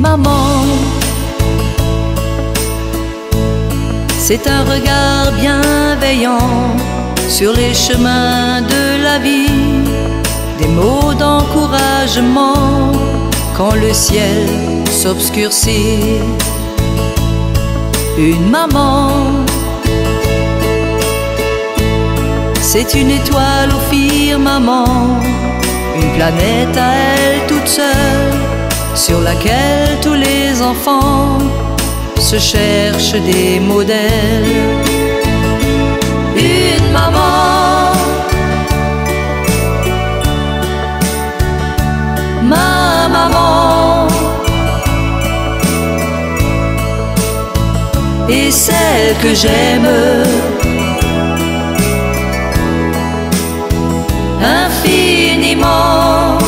maman, c'est un regard bienveillant sur les chemins de la vie, des mots d'encouragement quand le ciel s'obscurcit. Une maman, c'est une étoile au firmament, une planète à elle toute seule, sur laquelle tous les enfants se cherchent des modèles. Une maman, ma maman, et celle que j'aime infiniment.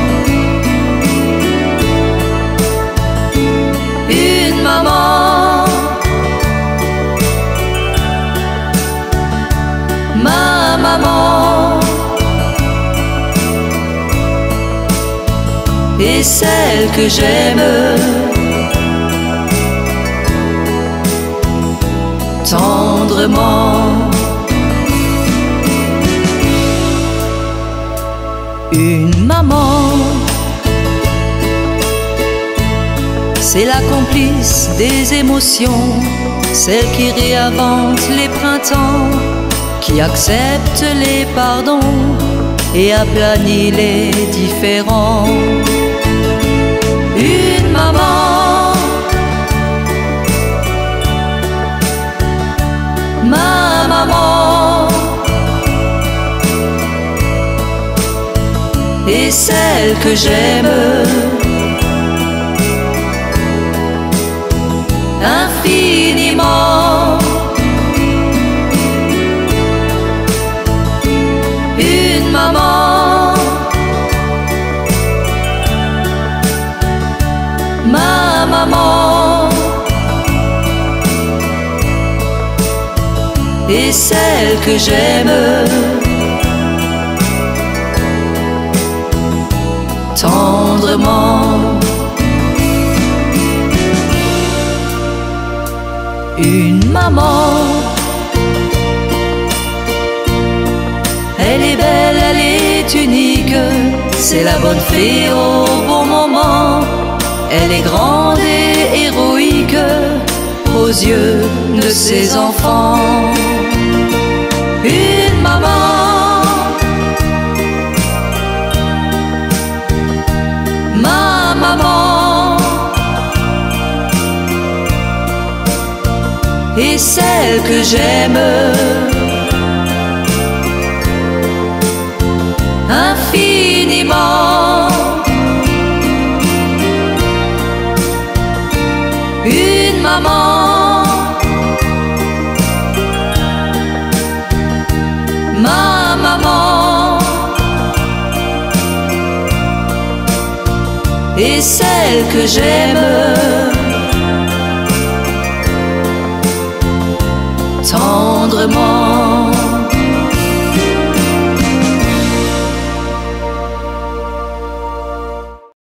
Une maman, ma maman, et celle que j'aime tendrement. Une maman, c'est la complice des émotions, celle qui réinvente les printemps, qui accepte les pardons et aplanit les différends. Une maman, ma maman, et celle que j'aime infiniment. Une maman, ma maman, et celle que j'aime tendrement. Une maman, elle est belle, elle est unique, c'est la bonne fée au bon moment. Elle est grande et héroïque aux yeux de ses enfants. Une maman, ma maman, et celle que j'aime infiniment. Une maman, ma maman, et celle que j'aime tendrement.